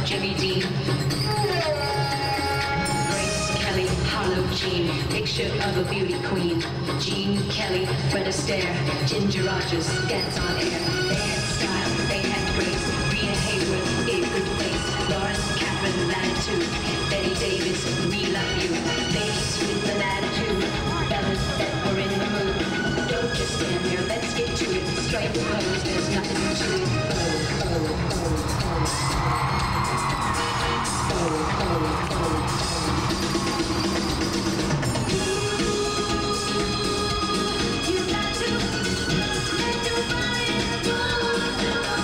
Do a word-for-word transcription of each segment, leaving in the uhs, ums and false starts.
Jimmy Dean. Grace Kelly, Harlow Jean, picture of a beauty queen. Jean Kelly, Fred Astaire, Ginger Rogers, dance on air. They had style, they had grace. Rita Hayworth gave good face. Lawrence Catherine, latitude. Betty Davis, we love you. Ladies with an attitude. Fellas that were in the mood. Don't just stand there, let's get to it. Strike the pose, there's nothing to it. Oh, oh, oh, oh. Oh, oh, oh. You got to let your body go.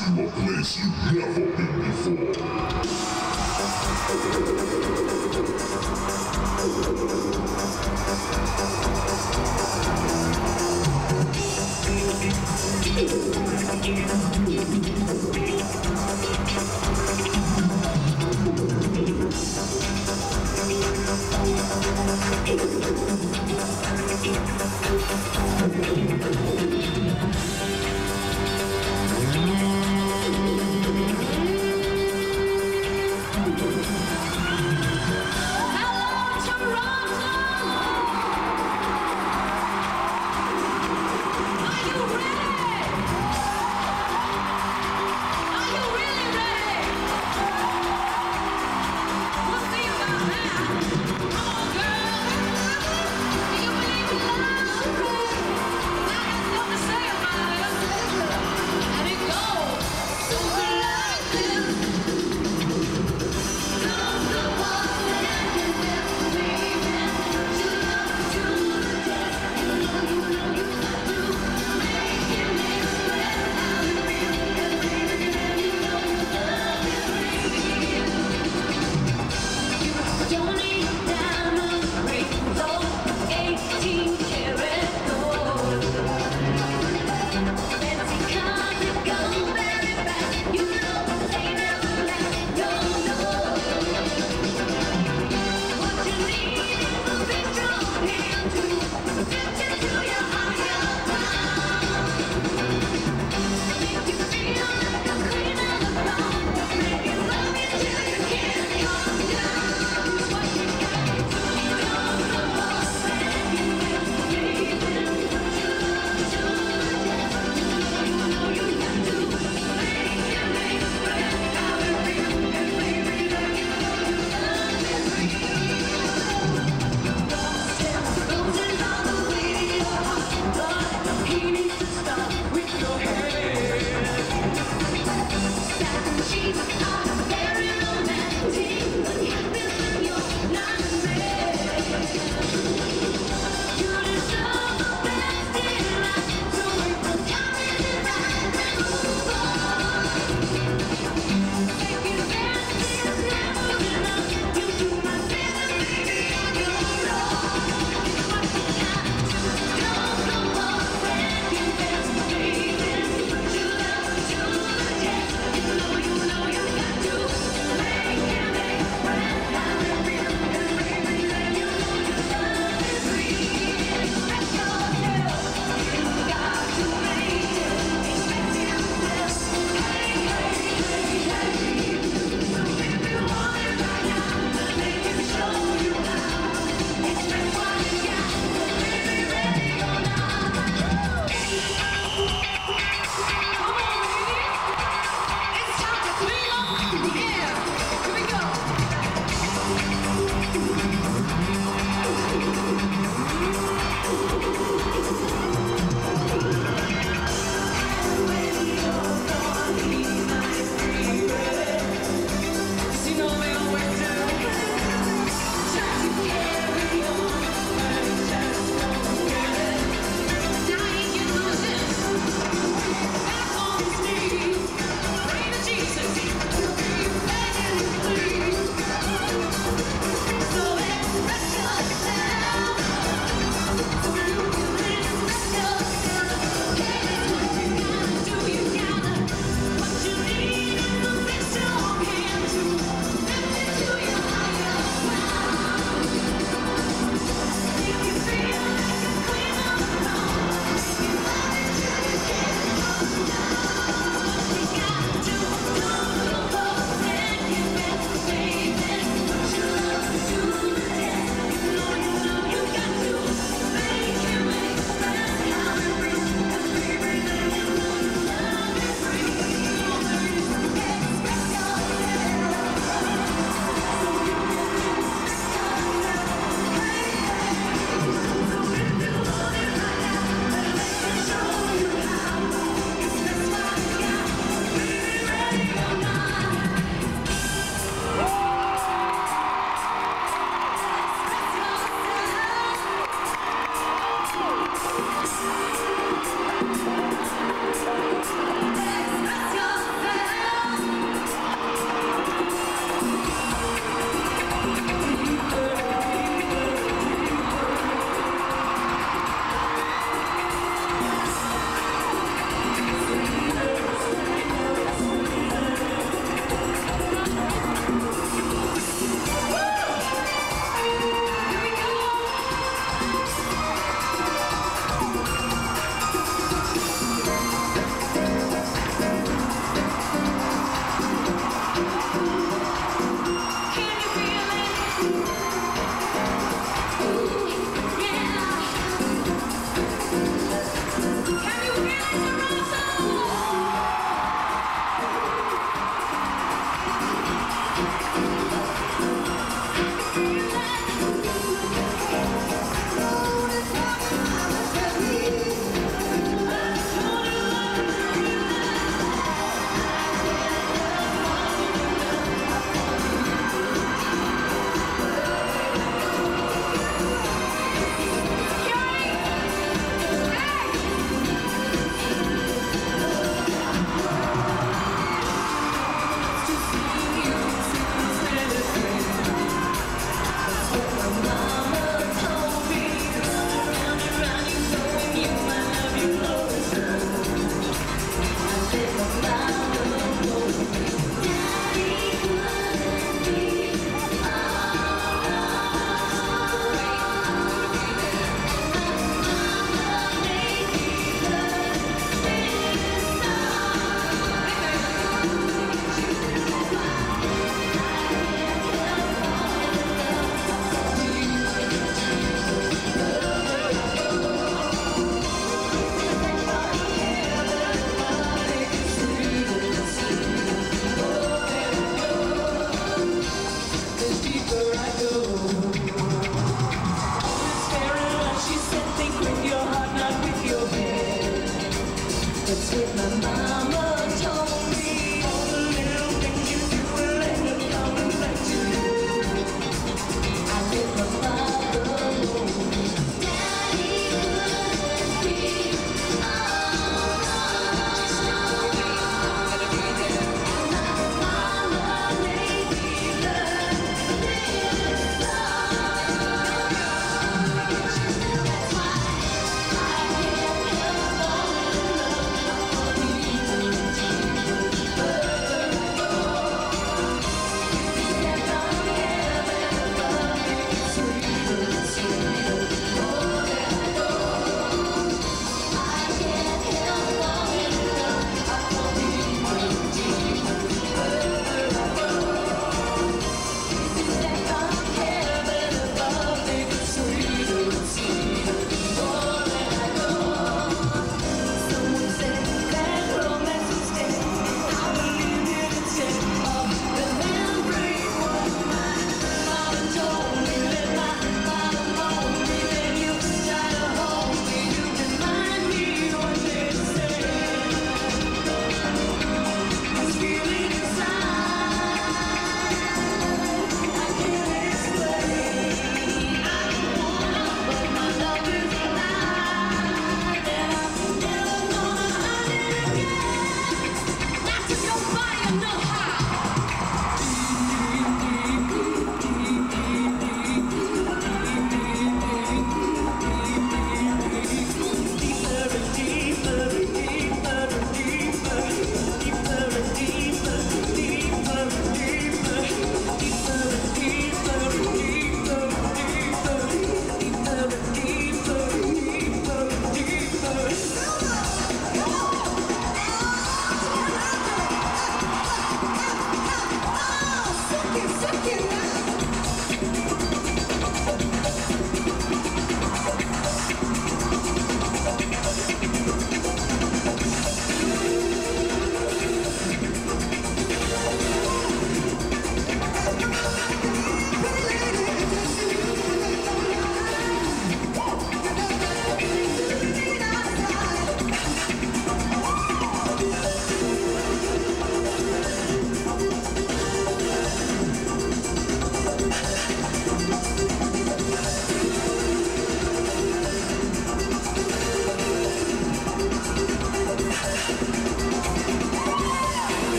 to a place you've never been before. Come on, girl.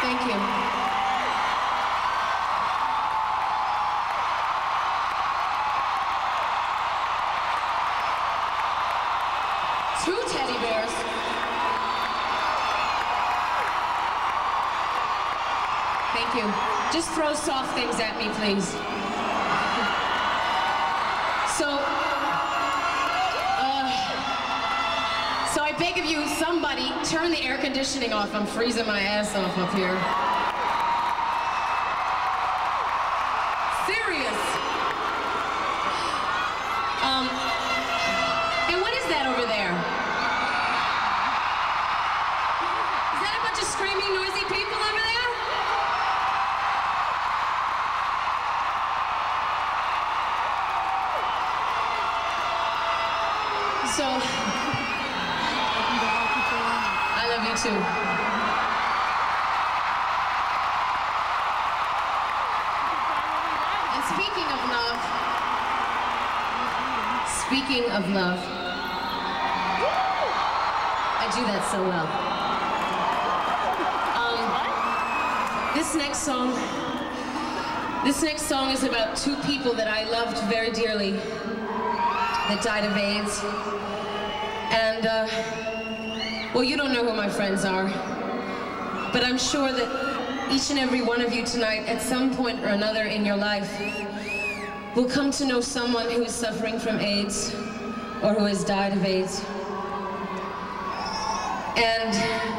Thank you. Two teddy bears. Thank you. Just throw soft things at me, please. So, uh, so I beg of you, somebody, turn the air conditioning off. I'm freezing my ass off up here. Serious. Um, and what is that over there? Is that a bunch of screaming, noisy people over there? So, I love you too. And speaking of love, speaking of love, I do that so well. Um, this next song, this next song is about two people that I loved very dearly that died of AIDS. And, uh, well, you don't know who my friends are, but I'm sure that each and every one of you tonight, at some point or another in your life, will come to know someone who is suffering from AIDS or who has died of AIDS. And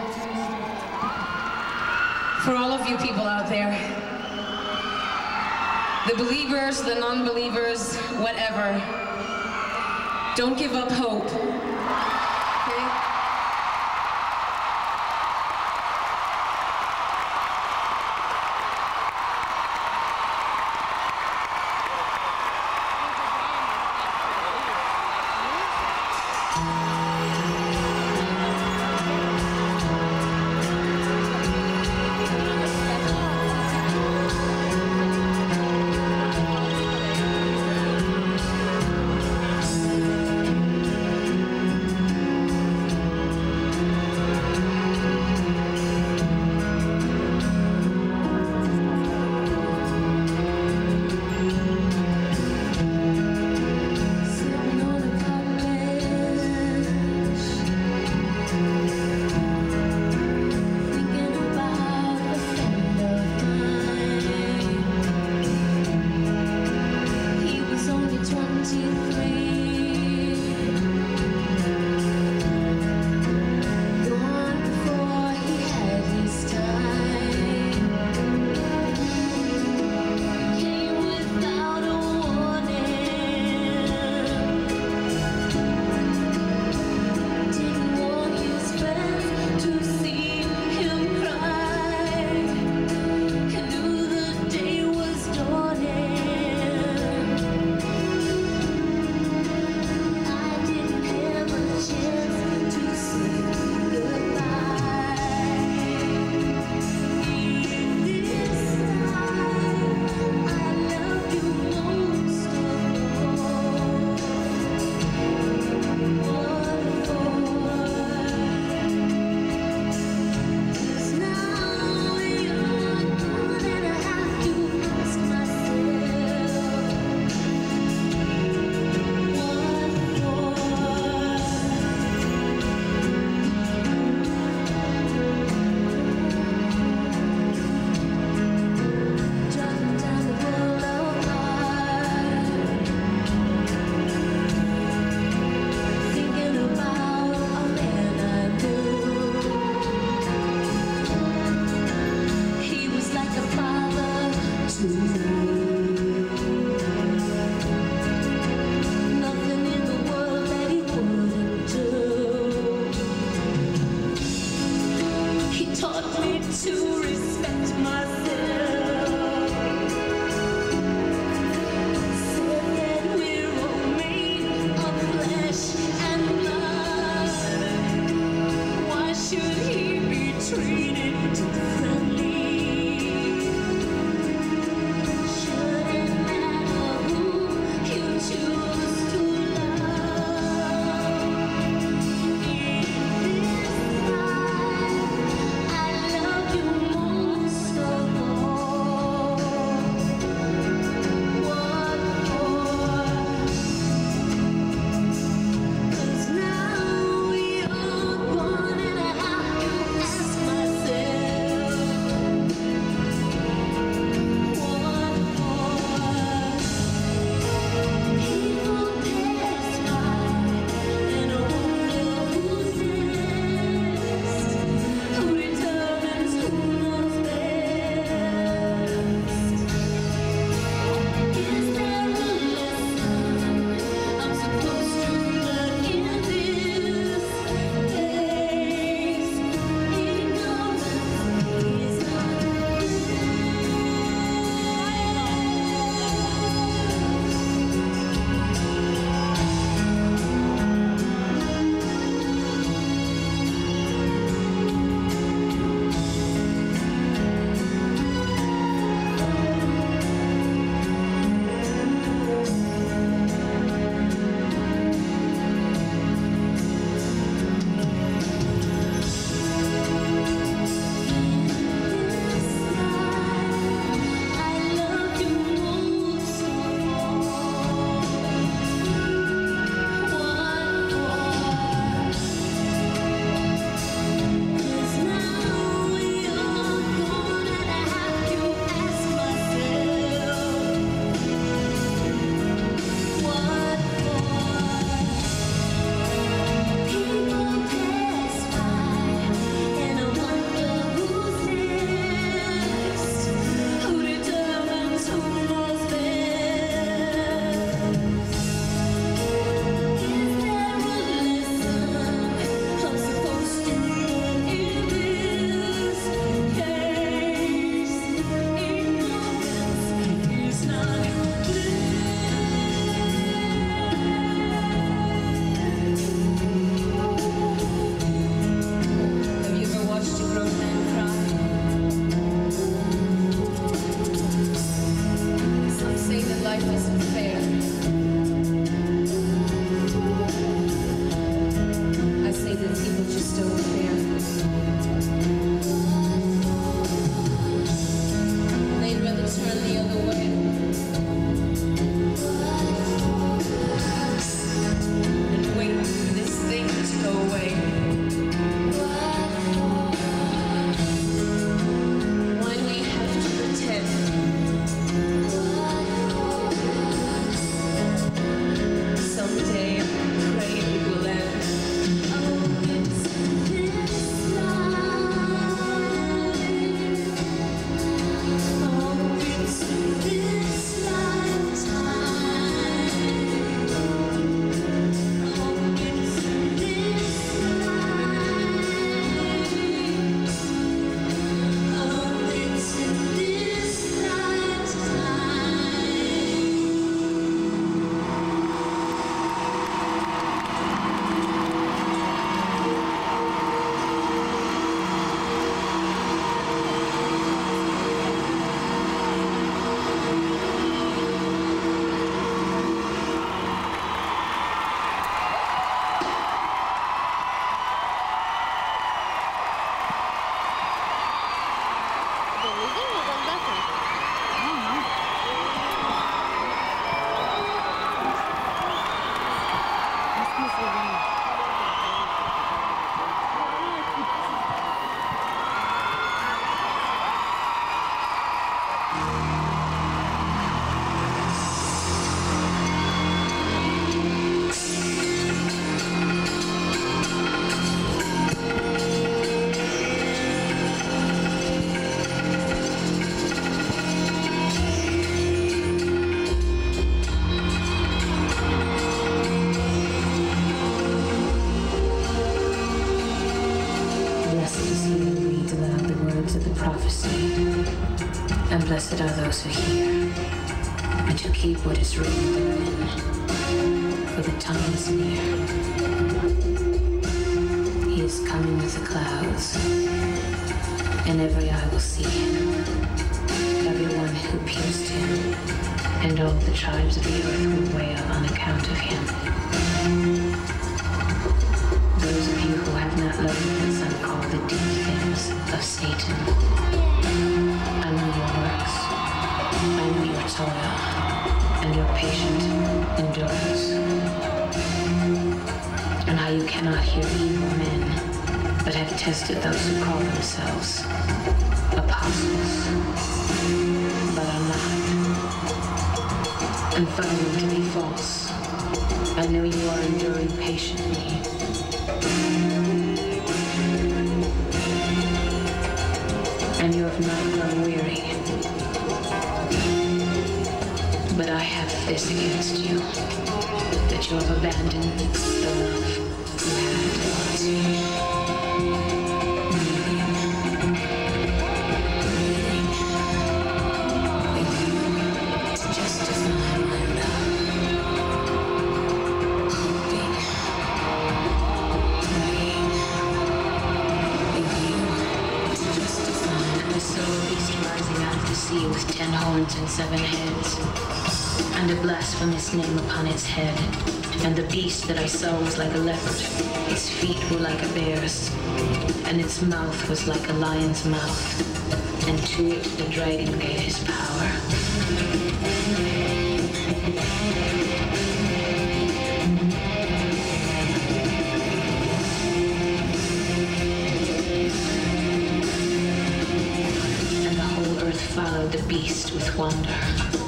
for all of you people out there, the believers, the non-believers, whatever, don't give up hope. You prophecy, and blessed are those who hear, and who keep what is written therein, for the time is near. He is coming with the clouds, and every eye will see him, everyone who pierced him, and all the tribes of the earth will wail on account of him. Those of you who have not loved what some call the deep things of Satan, I know your works, I know your toil, and your patient endurance, and how you cannot hear evil men, but have tested those who call themselves apostles, but are not, and found them to be false. I know you are enduring patiently. And you have not grown weary. But I have this against you, that you have abandoned the love you had towards me. With ten horns and seven heads, and a blasphemous name upon its head. And the beast that I saw was like a leopard, its feet were like a bear's, and its mouth was like a lion's mouth, and to it the dragon gave his power. Followed the beast with wonder.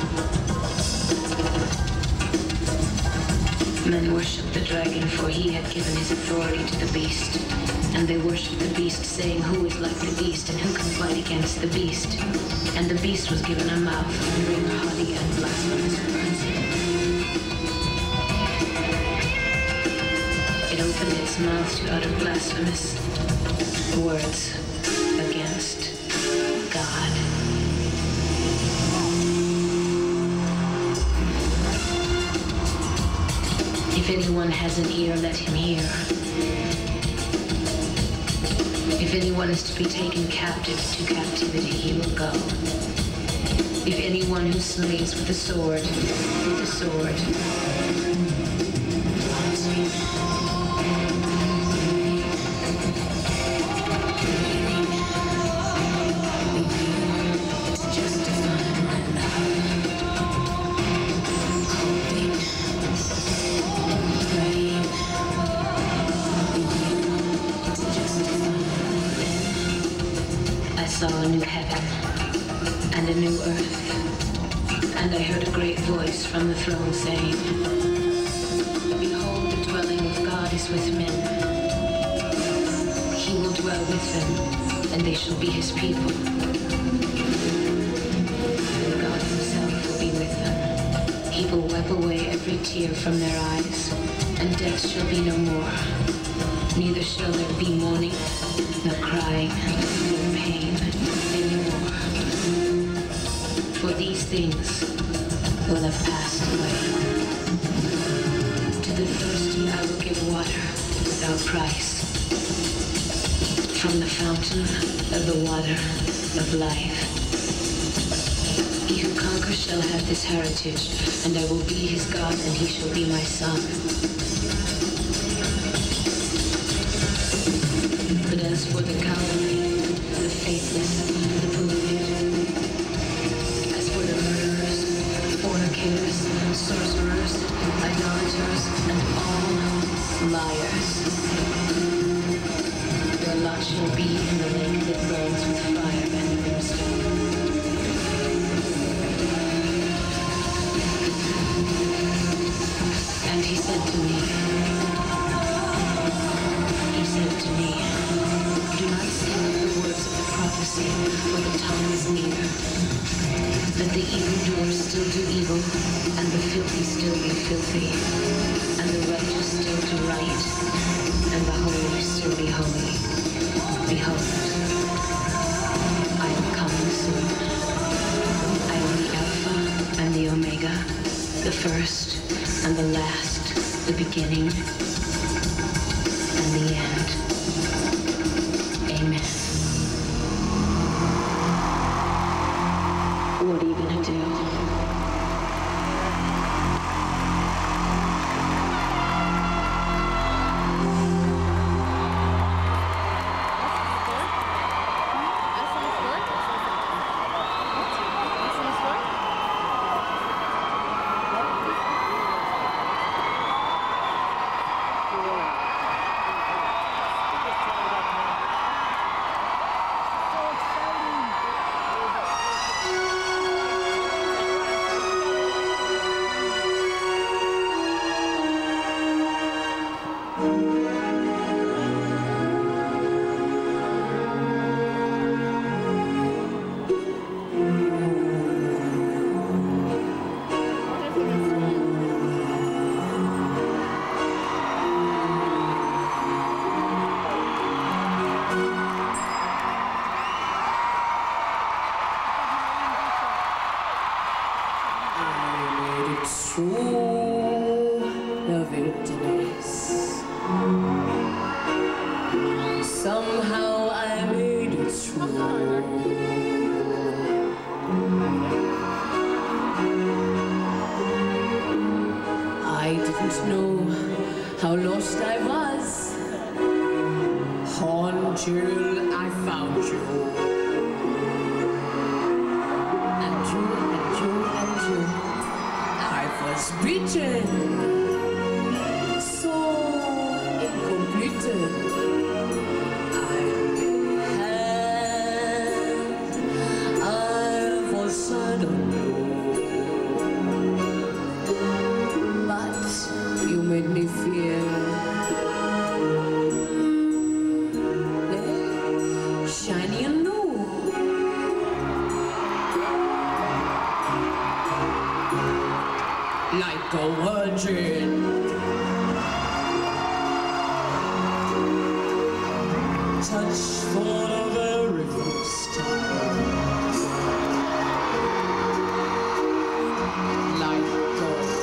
Men worshipped the dragon, for he had given his authority to the beast. And they worshipped the beast, saying, who is like the beast, and who can fight against the beast? And the beast was given a mouth, uttering haughty and blasphemous words. It opened its mouth to utter blasphemous words against God. If anyone has an ear, let him hear. If anyone is to be taken captive to captivity, he will go. If anyone who slays with the sword, with the sword. I saw a new heaven and a new earth, and I heard a great voice from the throne saying, behold, the dwelling of God is with men. He will dwell with them, and they shall be his people. And God himself will be with them. He will wipe away every tear from their eyes, and death shall be no more. Neither shall there be mourning, nor crying, nor pain anymore. For these things will have passed away. To the thirsty I will give water without price, from the fountain of the water of life. He who conquers shall have this heritage, and I will be his God, and he shall be my son. But as for the cowardly, the faithless, the polluted, as for the murderers, fornicators, sorcerers, idolaters, and all liars, their lot shall be in the lake that burns with fire and brimstone. And he said to me, he said to me, do not seal up the words of the prophecy, for the time is near. Let the evildoers still do evil, and the filthy still be filthy, and the righteous still do right, and the holy still be holy. Behold, I first and the last, the beginning and the end. Amen. What are you gonna do? Somehow I made it through. I didn't know how lost I was until I found you. And you, and you, and you. I was beaten, so incomplete. Made me feel mm, shiny and new. Like a virgin. Touched for the very first time. Like a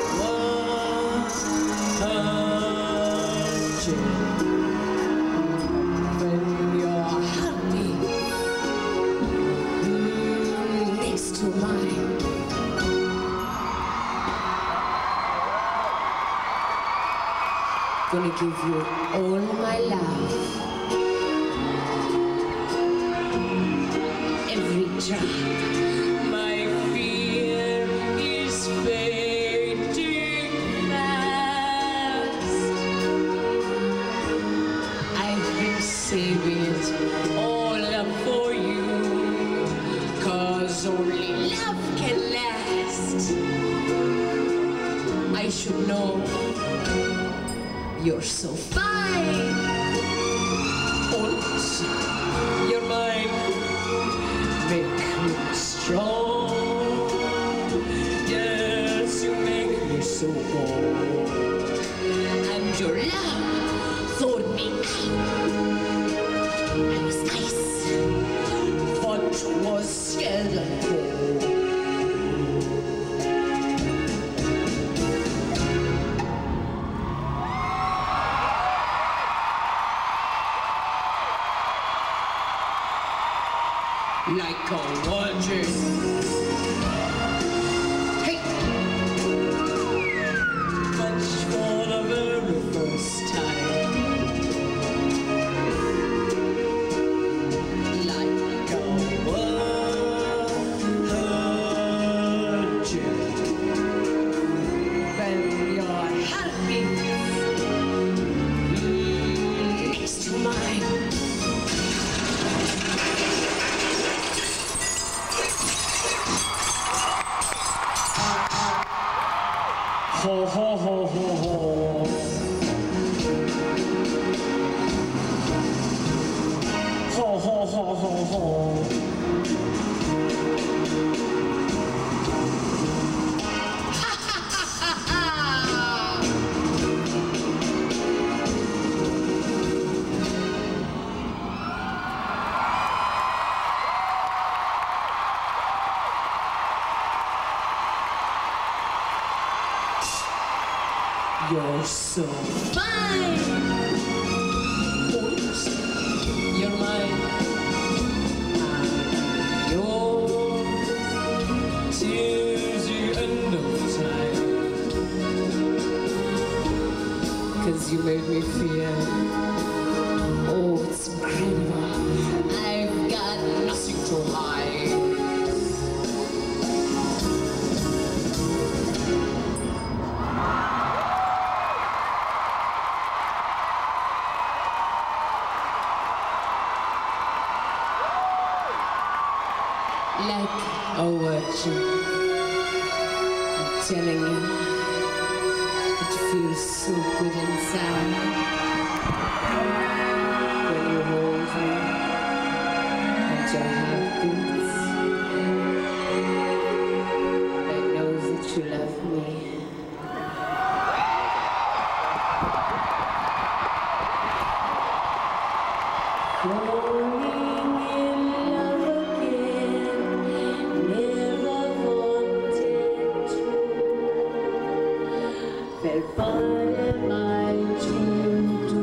when you're happy mm, next to mine. Gonna give you all my love, every drop. My fear is fading fast. I've been saving it all up for you, 'cause only love can last. I should know you're so fine. Once you're mine, make me strong. Yes, you make me so warm. And your love thawed me out. I was ice, but was scared and cold. Like a virgin. Hey! Touch for the very first time. Like a virgin. When you're happy mm, next to mine. Ho, ho, ho, ho, ho. Ho, ho, ho, ho, ho. Ha, ha, ha, ha, ha. You're so fine. Oops. You're mine. I'm yours till the end of time. 'Cause you made me feel, oh, it's incredible. I've got nothing to hide. Like a virgin, I'm telling you, it feels so good inside when you hold me and your heart beats. I know that you love me. Falling in love again, never wanted to. Felt what am I to do?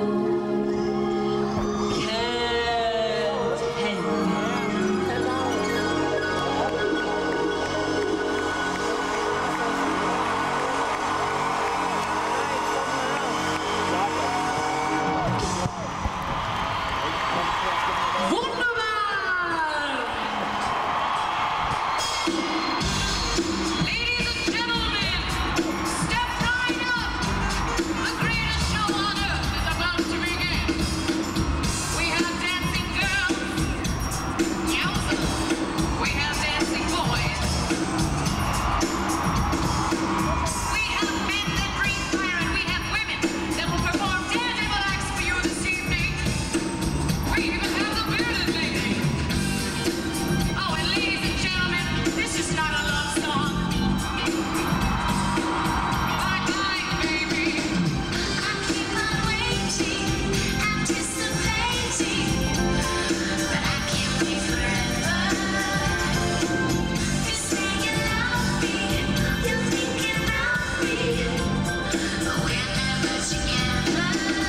Can't help Ladies and gentlemen, step right up. The greatest show on earth is about to begin. We have dancing girls, yowza. We have dancing boys. We have men that breathe fire, and we have women that will perform daredevil acts for you this evening. We even have the bearded lady. Oh, and ladies and gentlemen, this is not a love song. Bye-bye, baby. I keep on waiting, anticipating, but I can't wait forever. You say you love me, you're thinking about me, but we're never together.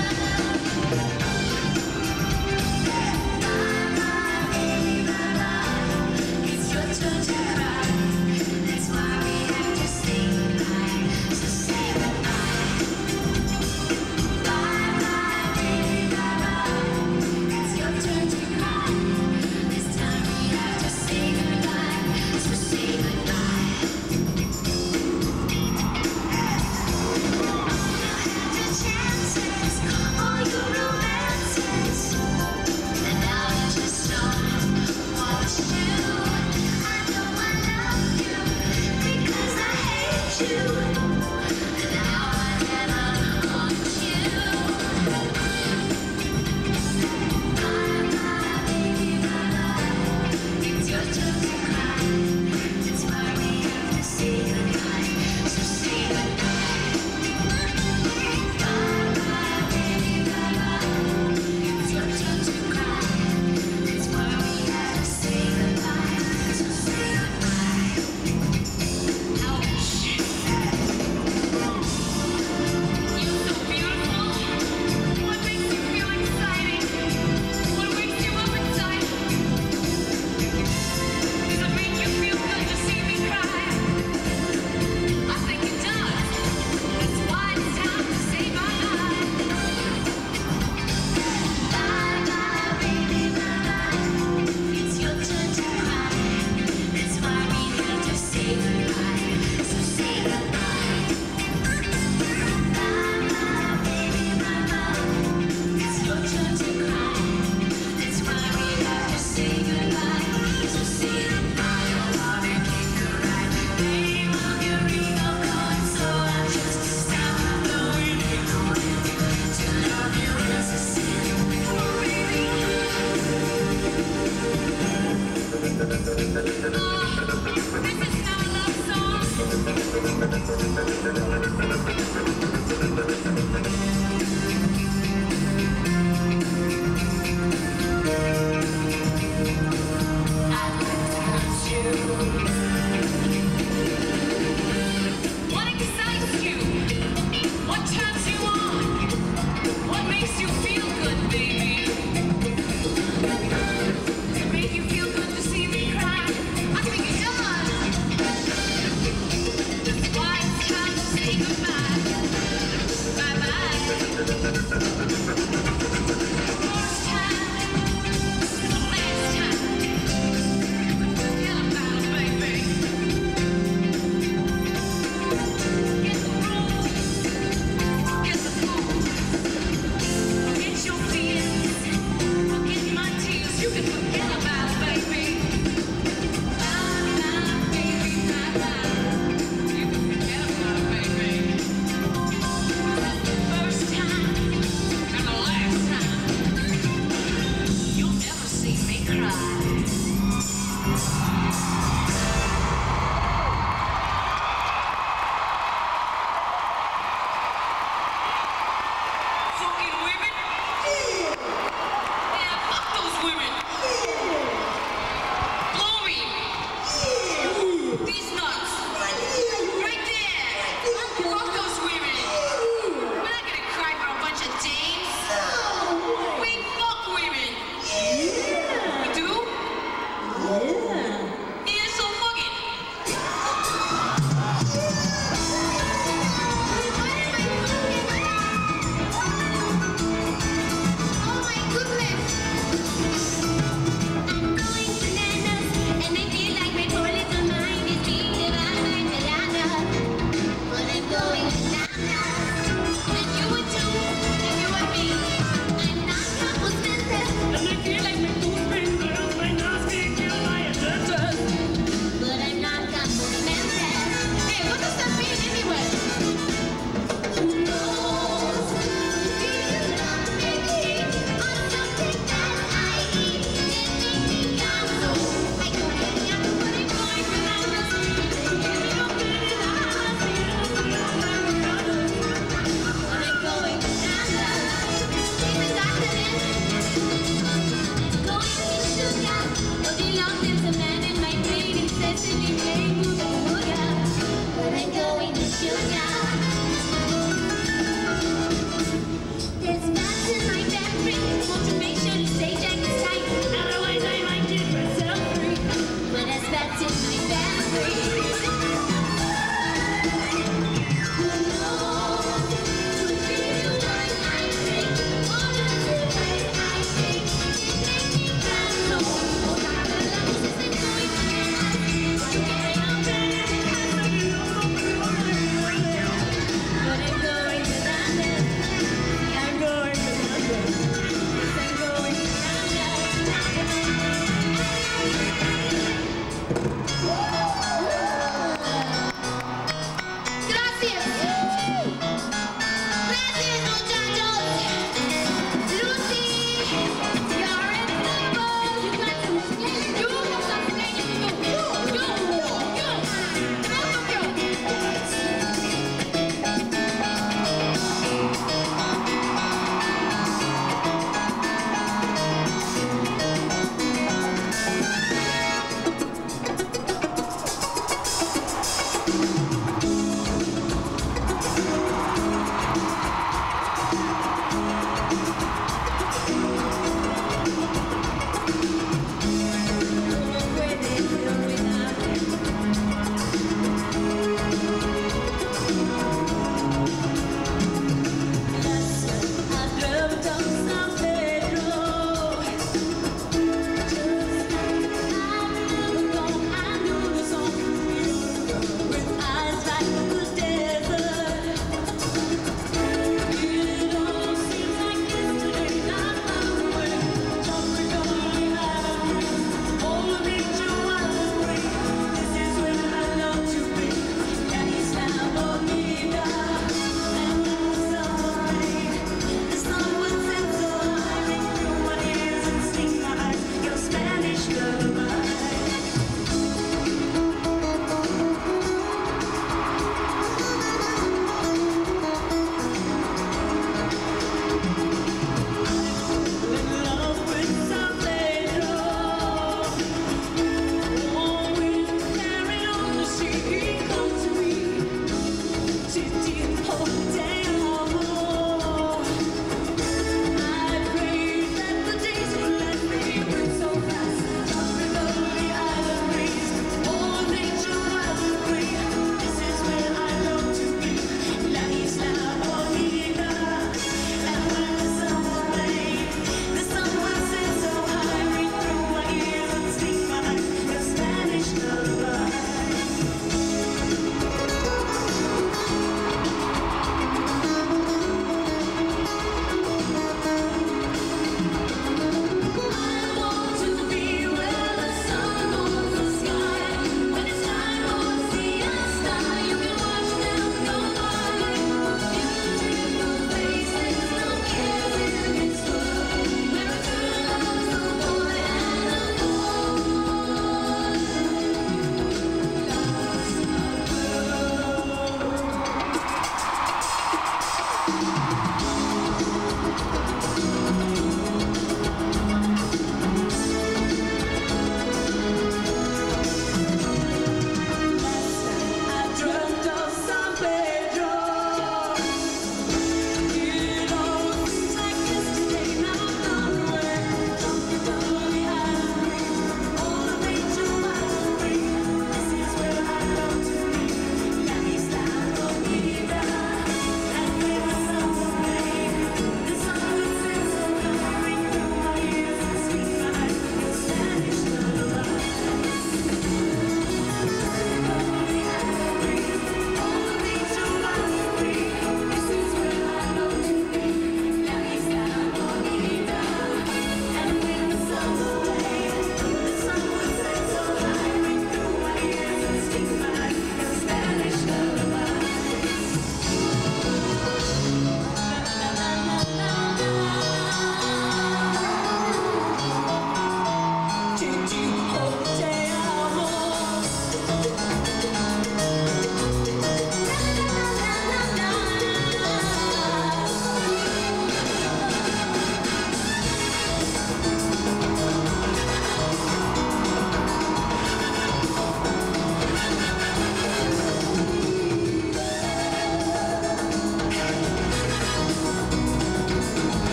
Bye-bye, baby, bye-bye. It's your turn to cry. That's why we have to say goodbye. So say goodbye. Bye-bye, baby, bye-bye. It's your turn to cry. This time we have to say goodbye. So say goodbye. Your chances, all your romances, and now you just don't want to. I know I love you because I hate you, and now I never want you. Bye-bye, baby, bye-bye. It's your turn to cry. That's why we have to say goodbye. So say goodbye. Bye-bye, baby, bye-bye. It's your turn to cry. That's why we have to say goodbye. So say goodbye. Ouch. You're so beautiful. What makes you feel exciting? What wakes you up inside? Does it make you feel good to see me cry? I think it does. That's why it's time to say bye-bye. Bye-bye, baby, bye-bye. It's your turn to cry. That's why we have to say goodbye. So say goodbye. Bye-bye, baby, bye-bye. It's your turn to cry. That's why we have to say goodbye. So say goodbye. I wanna keep you right. Name of your ego code, so I just stop knowing you. To love you is a sin. Oh, baby. Oh, this is not a love song. I'd like to hurt you. What excites you?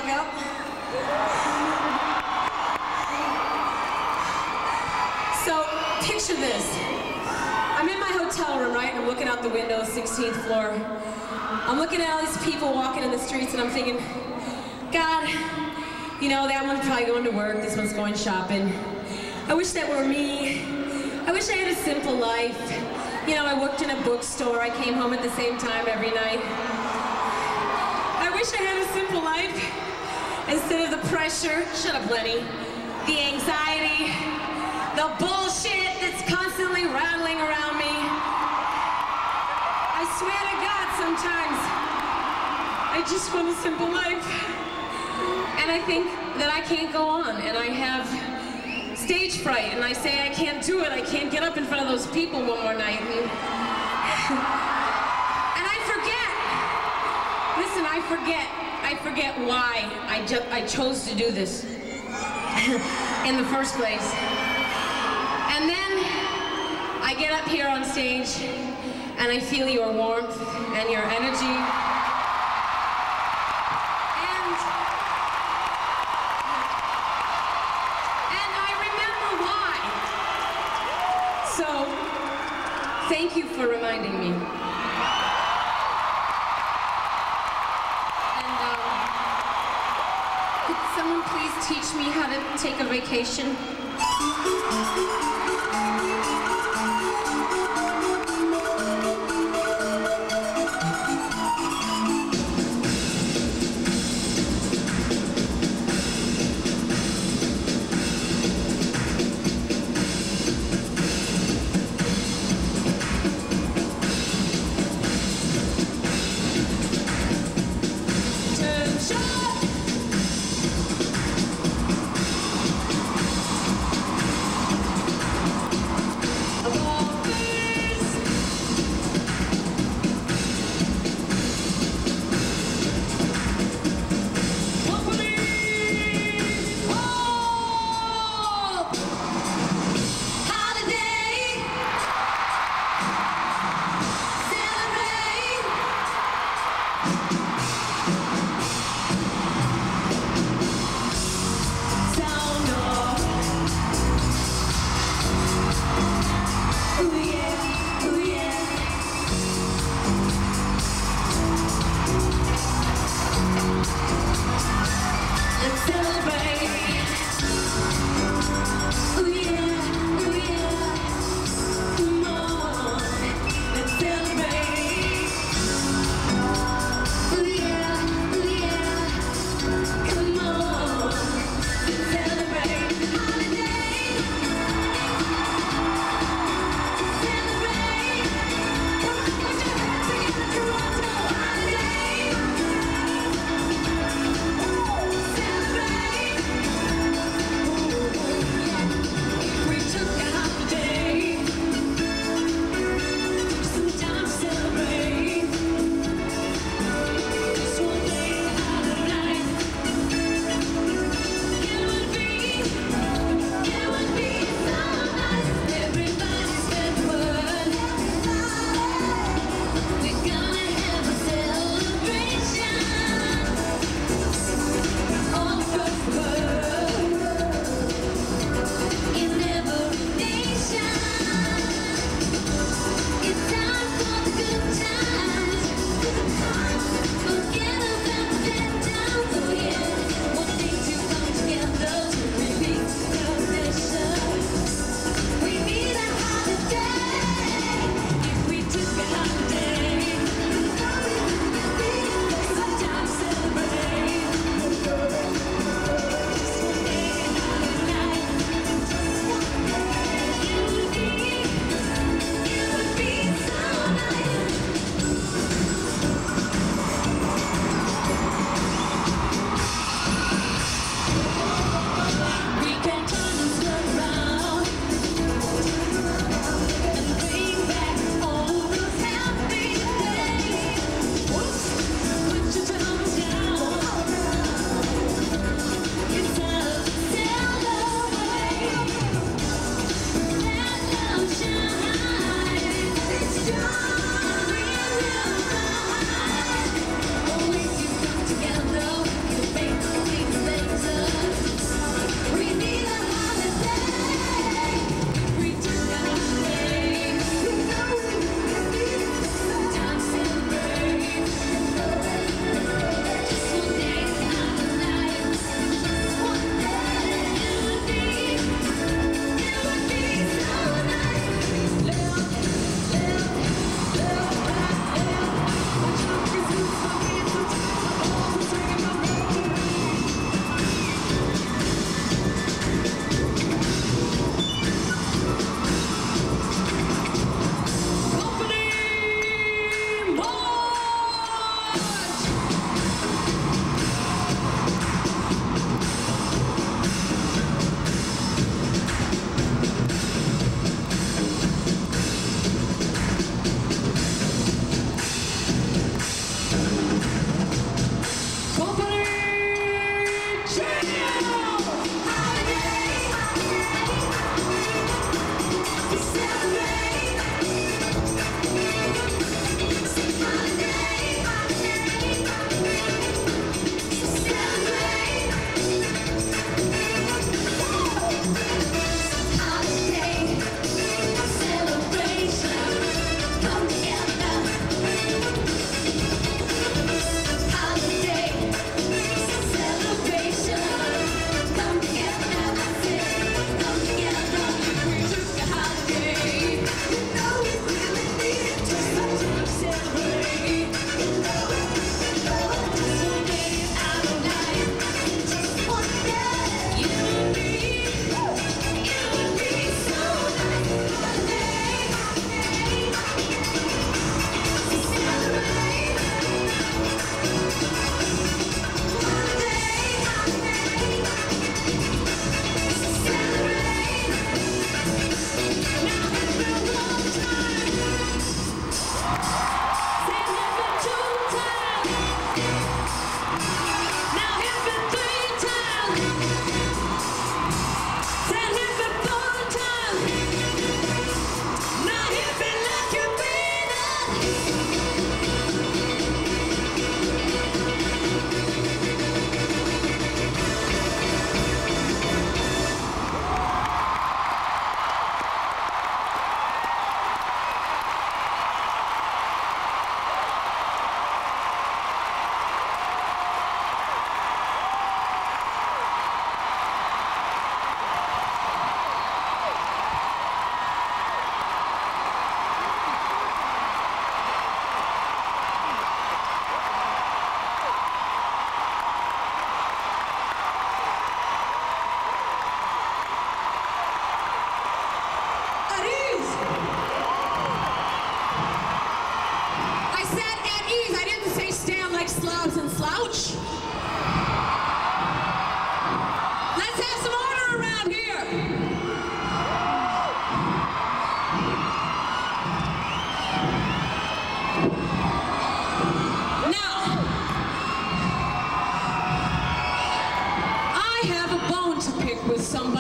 walk up. So, picture this. I'm in my hotel room, right? And I'm looking out the window, sixteenth floor. I'm looking at all these people walking in the streets and I'm thinking, God, you know, that one's probably going to work, this one's going shopping. I wish that were me. I wish I had a simple life. You know, I worked in a bookstore. I came home at the same time every night. I wish I had a simple life instead of the pressure, shut up, Lenny, the anxiety, the bullshit that's constantly rattling around me. I swear to God, sometimes I just want a simple life. And I think that I can't go on, and I have stage fright, and I say I can't do it, I can't get up in front of those people one more night. And, and I forget, listen, I forget, I forget why I, ju I chose to do this in the first place. And then I get up here on stage, and I feel your warmth and your energy. So, thank you for reminding me. And um, could someone please teach me how to take a vacation?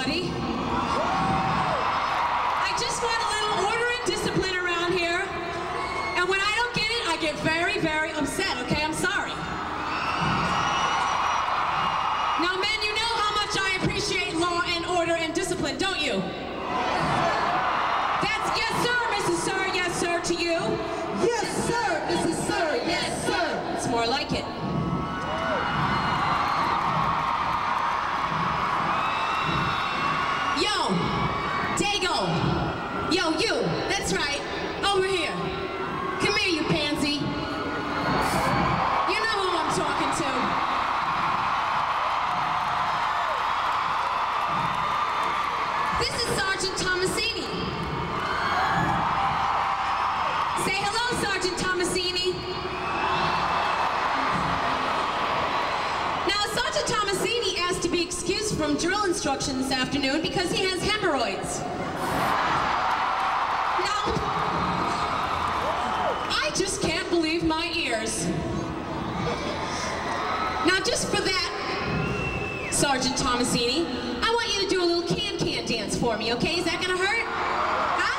buddy. I just want a little order and discipline around here. And when I don't get it, I get very, very upset, okay? I'm sorry. Now, men, you know how much I appreciate law and order and discipline, don't you? That's yes, sir, Missus Sir, yes, sir, to you. Yes, sir, Missus Sir, yes, sir. It's more like it. Yo, Dago. Yo, you, that's right, over here. Come here, you pansy. You know who I'm talking to. This is Sergeant Tomasini. Say hello, Sergeant Tomasini. Now, Sergeant Tomasini asked to be excused from drill instruction this afternoon because he has hemorrhoids. Now, I just can't believe my ears. Now, just for that, Sergeant Tomasini, I want you to do a little can-can dance for me, okay? Is that gonna hurt? Huh?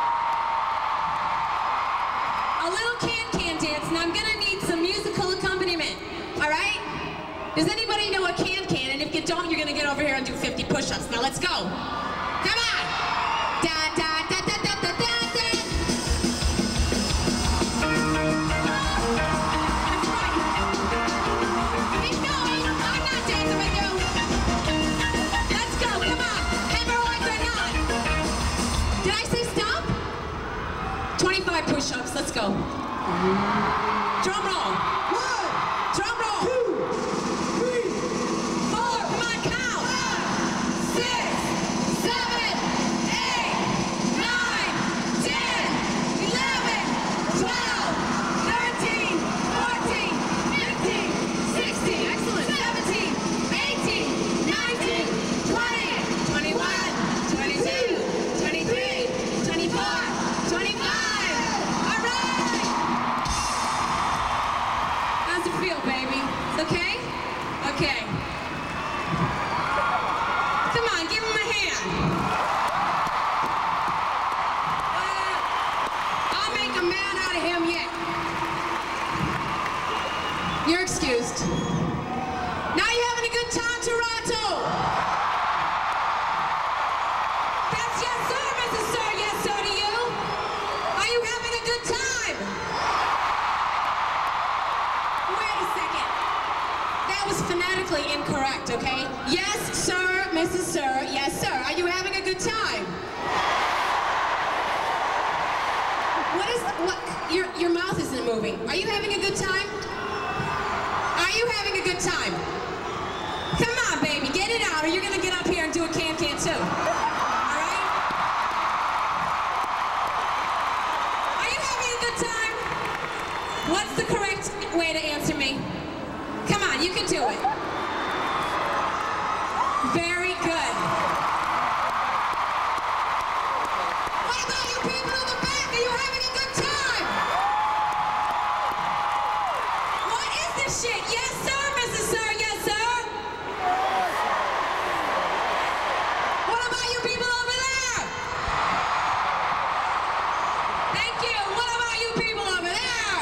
A little can-can dance, and I'm gonna need some musical accompaniment, all right? Does anybody know a can-can? And if you don't, you're gonna get over here and do fifty push-ups. Now let's go. Come on. Da da da da da da da da. That's right. Keep going. I'm not dancing with you. Let's go. Come on. Hemorrhoids or not. Did I say stop? twenty-five push-ups. Let's go. Drum roll. One, Drum roll. two, three, Four. Come on, count. Six, seven, eight, nine, ten, eleven, twelve, thirteen, fourteen, fifteen, sixteen, excellent, seventeen, eighteen, nineteen, twenty, twenty-one, twenty-two, twenty-three, twenty-four, twenty-five. All right. How's it feel, baby? It's okay? Okay. Come on, give him a hand. Uh, I'll make a man out of him yet. You're excused. Now you having a good time, Toronto? That's yes, sir, Missus Sir, yes, sir, to you. Are you having a good time? Wait a second. That was phonetically incorrect, okay? Yes, sir, Missus Sir, yes, sir. Are you having a good time? What is, what, your, your mouth isn't moving. Are you having a good time? Are you having a good time? Come on, baby, get it out, or you're gonna get up here and do a can-can too. All right? Are you having a good time? What's the correct way to answer me? Come on, you can do it. Very good. What about you people in the back? Are you having a good time? What is this shit? Yes, sir, Missus Sir, yes, sir. What about you people over there? Thank you. What about you people over there?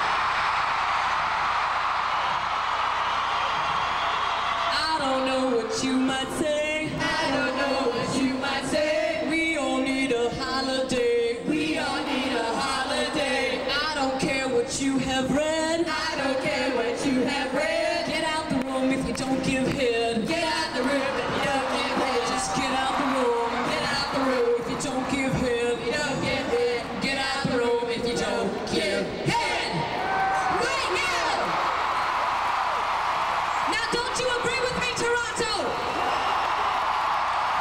I don't know what you might say. I don't know what you might say. We all need a holiday. We all need a holiday. I don't care what you have read. I don't care what you have read. Get out the room if you don't give head. Get out the room if you don't give head. Just get out the room. Get out the room if you don't give head. You don't give head. Get out the room if you don't give head. Right now. Now don't you agree with me, Toronto?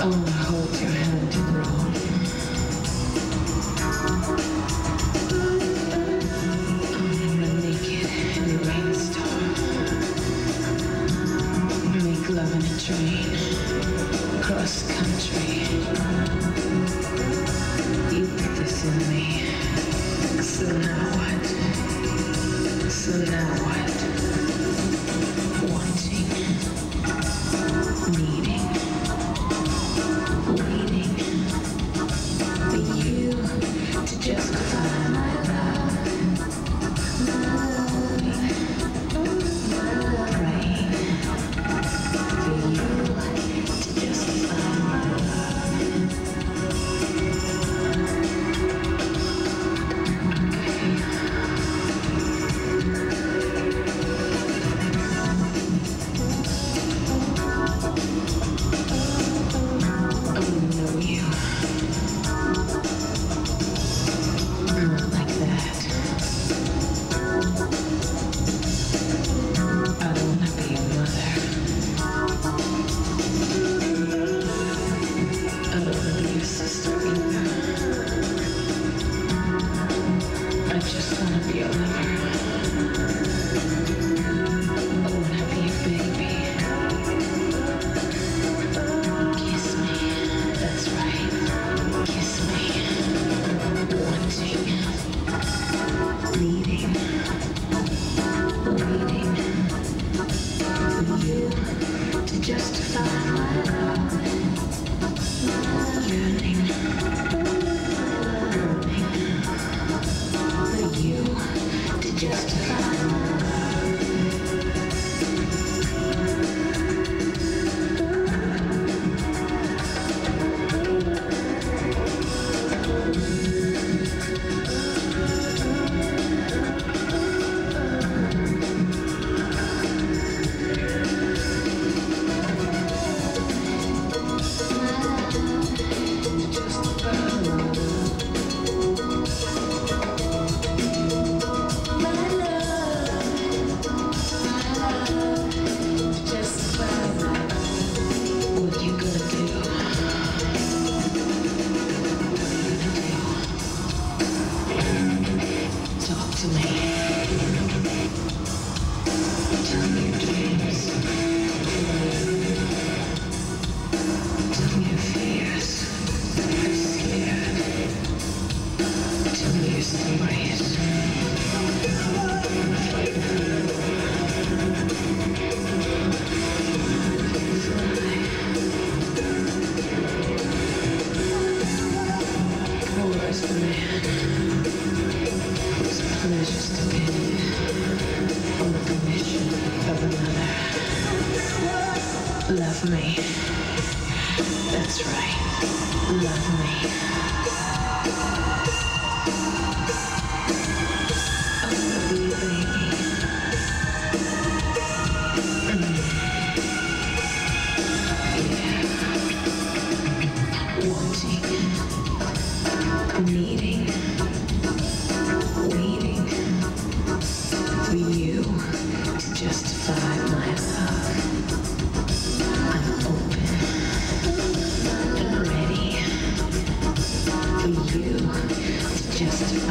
I wanna hold your hand and roll. I wanna run naked in a rainstorm. Make love in a train, cross country. You put this in me. So now what? So now what? Wanting, needing, waiting for you to justify my love. Hoping, praying for you to justify my love. Love me. That's right. Love me. I wanna be a baby. Mm. Yeah. Wanting, needing, waiting for you to justify my love. Just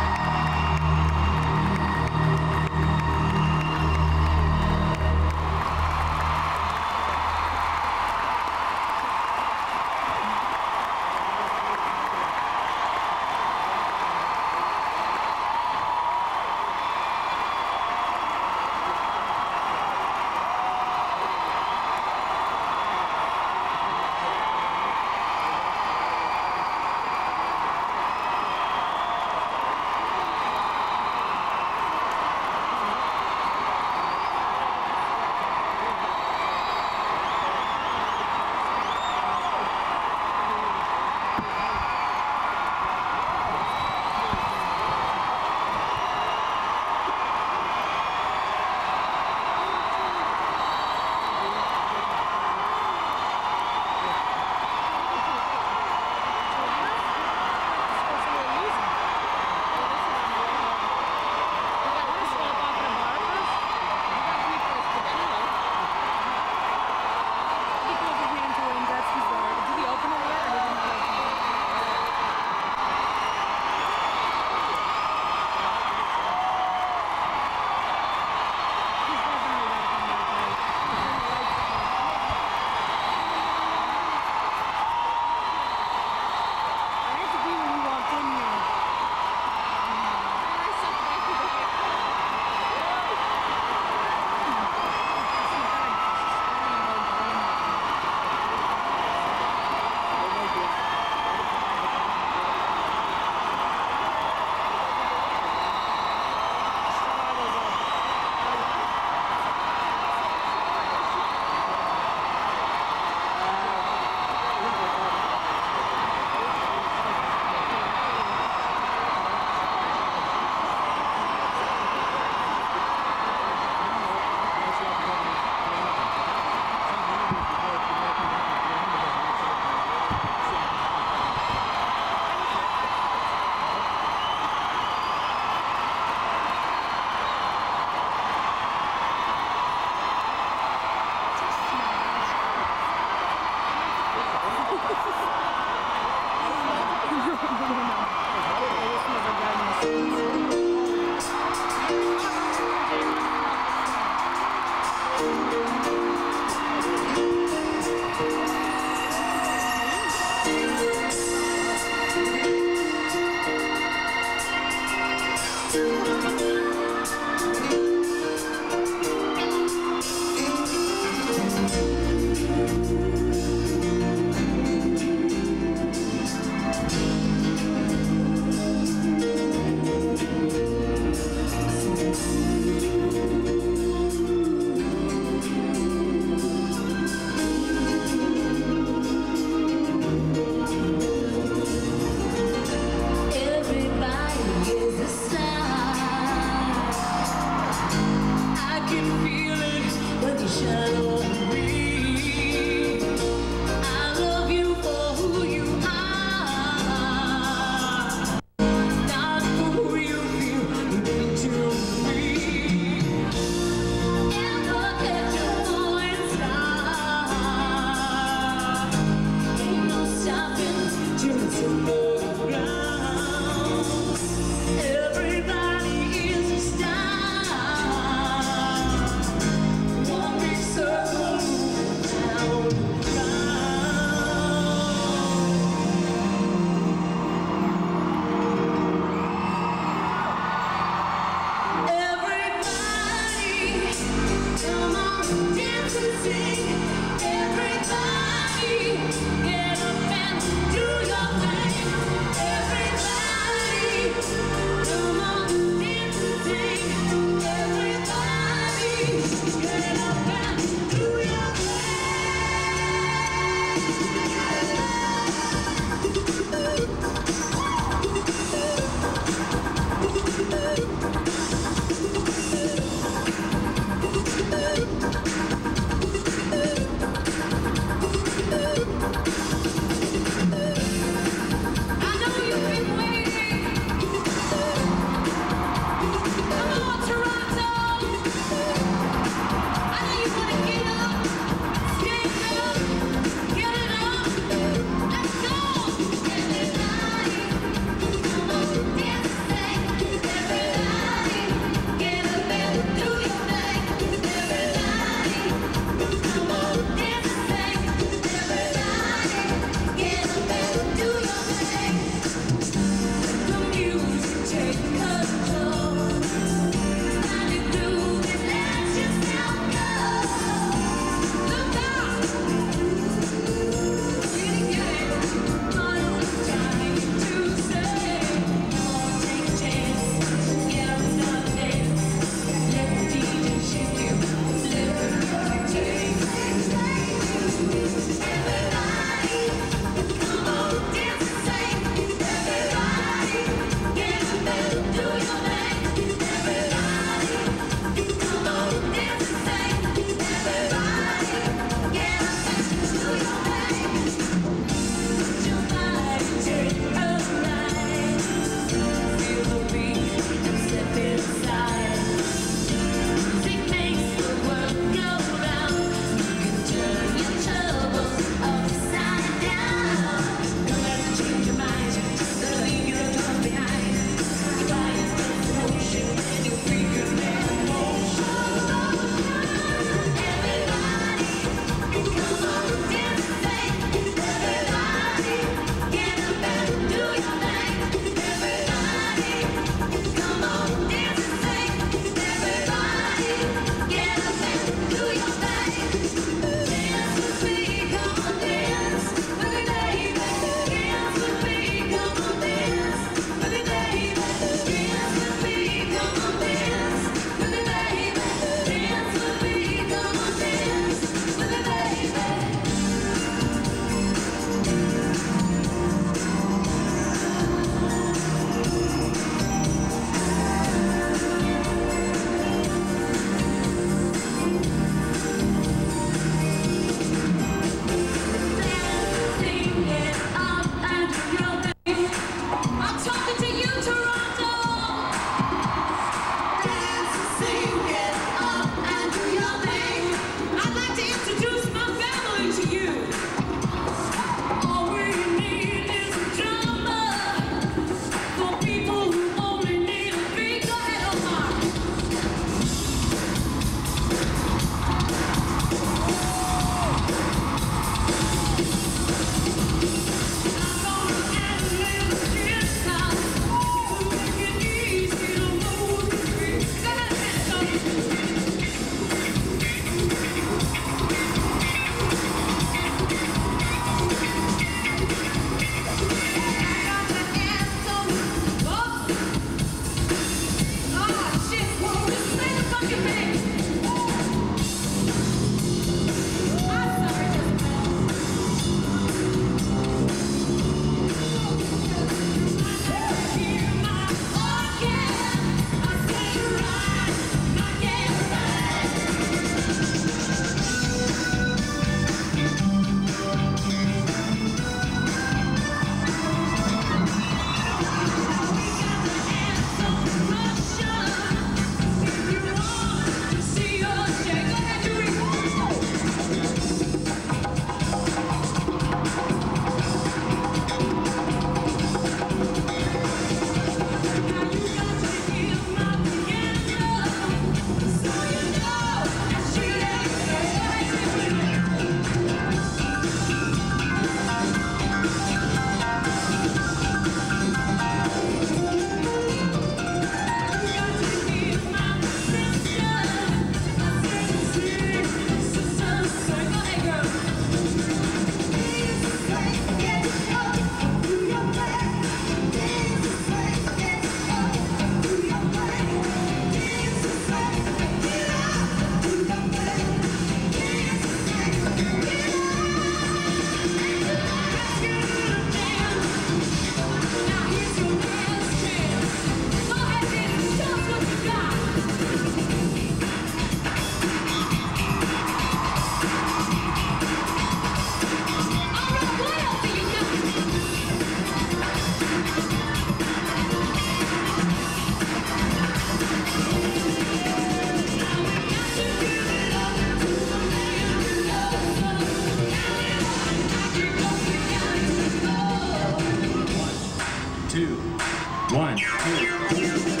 One, two, three.